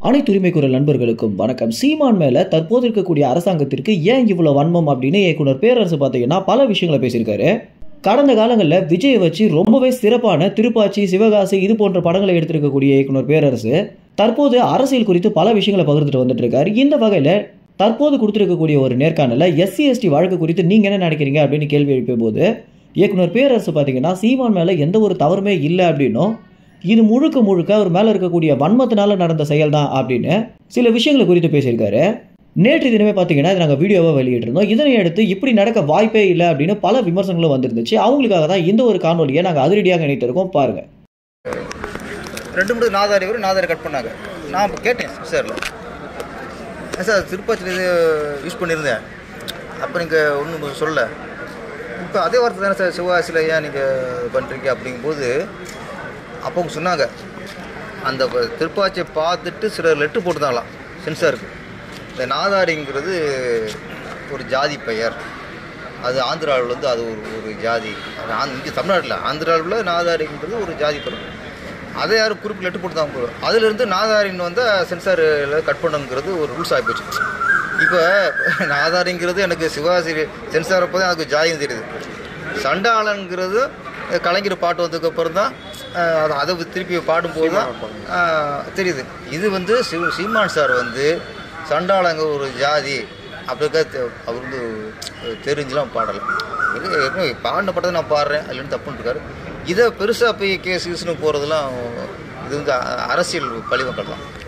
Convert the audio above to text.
அனைத்து உரிமை குரல் நண்பர்களுக்கும் வணக்கம். சீமான் மேல தற்போது இருக்கக்கூடிய அரசாங்கத்திற்கு ஏன் இவ்வளவு வன்மம் அப்படின்னு இயக்குனர் பேரரசு பார்த்தீங்கன்னா பல விஷயங்களை பேசியிருக்காரு. கடந்த காலங்களில் விஜயை வச்சு ரொம்பவே சிறப்பான திருப்பாச்சி, சிவகாசி இது போன்ற படங்களை எடுத்திருக்கக்கூடிய இயக்குனர் பேரரசு தற்போது அரசியல் குறித்து பல விஷயங்களை பகிர்ந்துட்டு வந்துட்டு இருக்காரு. இந்த வகையில தற்போது கொடுத்திருக்கக்கூடிய ஒரு நேர்காணல SC/ST வழக்கு குறித்து நீங்க என்ன நினைக்கிறீங்க அப்படின்னு கேள்வி எழுப்பிய போது இயக்குனர் பேரரசு பார்த்தீங்கன்னா சீமான் மேல எந்த ஒரு தவறுமே இல்லை அப்படின்னும், இது முழுக்க முழுக்க அவர் மேல இருக்கக்கூடிய வன்மத்தினால நடந்த செயல் தான் அப்படின்னு சில விஷயங்களை குறித்து பேசியிருக்காரு. நேற்று தினமே பார்த்தீங்கன்னா நாங்கள் வீடியோவை வெளியிட்டிருந்தோம். இதனை அடுத்து இப்படி நடக்க வாய்ப்பே இல்லை அப்படின்னு பல விமர்சனங்களும் வந்துருந்துச்சு. அவங்களுக்காக தான் இந்த ஒரு காணொலியை நாங்கள் அதிரடியாக இணைத்திருக்கோம், பாருங்க. 2 நாதாரி கட் பண்ணாங்க. நான் கேட்டேன் சார்ல, சார் திருப்பாச்சியில் இது யூஸ் பண்ணியிருந்தேன், அப்போ நீங்கள் ஒன்றும் சொல்ல, இப்போ அதே வார்த்தை தானே சார் சிவகாசியில் ஏன் நீங்கள் பண்ணுறீங்க அப்படிங்கும்போது அப்போ அவங்க சொன்னாங்க, அந்த திருப்பாச்சியை பார்த்துட்டு சில லெட்ரு போட்டுதாங்களாம் சென்சாருக்கு. இந்த நாதாரிங்கிறது ஒரு ஜாதி பெயர், அது ஆந்திராவில் அது ஒரு ஜாதி, இங்கே தமிழ்நாட்டில் ஆந்திராவில் நாதாரிங்கிறது ஒரு ஜாதி பெயர். அதை யாரும் குறிப்பிட்டு லெட்ரு போட்டு தான் போகிறோம். அதிலிருந்து நாதாரின்னு சென்சாரில் கட் பண்ணுங்கிறது ஒரு ரூல்ஸ் ஆகிப்போச்சு. இப்போ நாதாரிங்கிறது எனக்கு சிவகாசி சென்சார் அப்போ தான் எனக்கு ஜாதியும் தெரியுது. சண்டாளங்கிறது கலைஞர் பாட்டு வந்ததுக்கப்புறம் தான் அதை திருப்பி பாடும்போது தான் தெரியுது. இது சீமான் சார் சண்டாளங்க ஒரு ஜாதி அப்படிக்க அவர் தெரிஞ்சுலாம் பாடலை. பாடின பட்டதை நான் பாடுறேன், அதுலேருந்து தப்புன்னு இருக்காரு. இதை பெருசாக போய் கேஸ்னு போகிறதுலாம் இது அரசியல் பழிவங்கள் தான்.